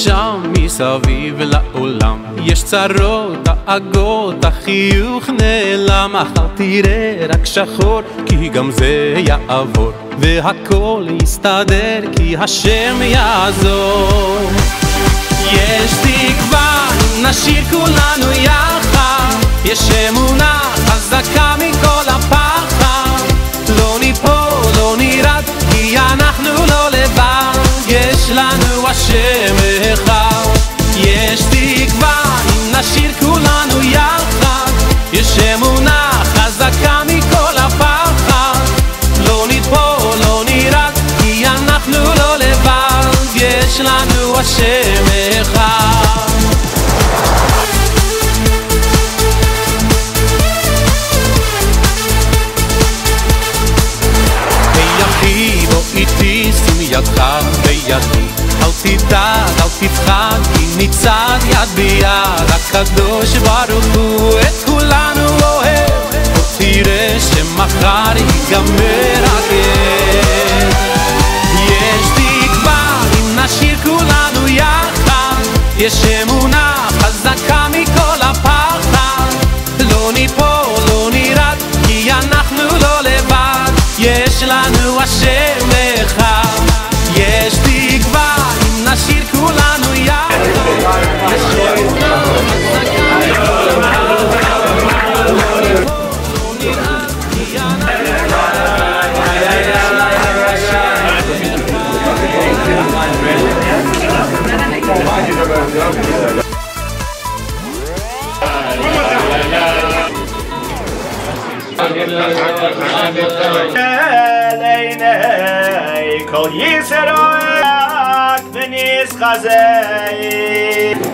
שם מסביב לעולם יש צרות, דאגות, החיוך נעלם מחר תראה רק שחור כי גם זה יעבור והכל יסתדר כי השם יעזור יש תקווה, נשאיר כולנו יחד יש אמונה חזקה מכל הפחד לא ניפול, לא נרד כי אנחנו לא לבד יש לנו השם אחד יש תקווה, אם נשאיר כולנו יחד יש אמונה חזקה מכל הפחד לא ניפול, לא נרד כי אנחנו לא לבד יש לנו השם אחד היי בוא איתי שים ידך בידי אל תדאג, אל תפחד כי נצעד יד ביד הקדוש ברוך הוא את כולנו אוהב בוא תראה שמחר ייגמר הגט יש תקווה אם נשאיר כולנו יחד יש אמונה חזקה מכל הפחד לא ניפול, לא נרד כי אנחנו לא לבד יש לנו השם אחד יש תקווה אם נשאיר כולנו יחד יש אמונה חזקה מכל הפחד לא נרד כי עיני כל ישרוק ונשחזק